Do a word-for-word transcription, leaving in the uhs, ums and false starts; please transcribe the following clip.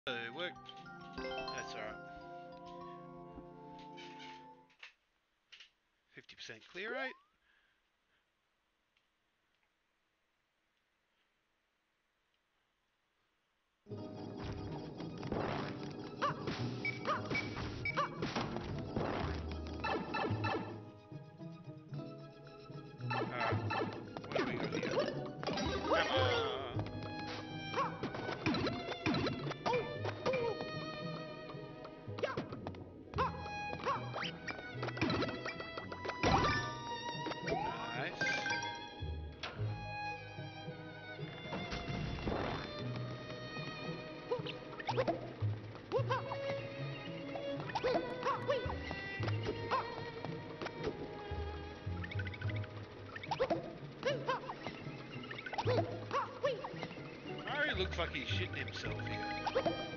It worked. That's alright. fifty percent clear rate. Alright. What do we got here? Come on. Nice. Mario looks like he's shitting himself here.